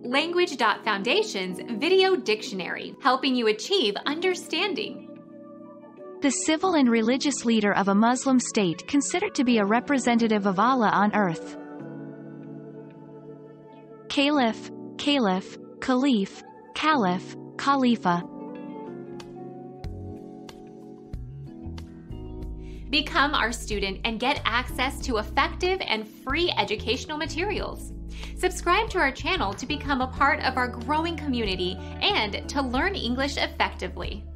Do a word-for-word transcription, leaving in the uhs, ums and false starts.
Language Foundation's Video Dictionary, helping you achieve understanding. The civil and religious leader of a Muslim state considered to be a representative of Allah on earth. Khalif, Khalif, Khalif, Khalif, Khalifa. Become our student and get access to effective and free educational materials. Subscribe to our channel to become a part of our growing community and to learn English effectively.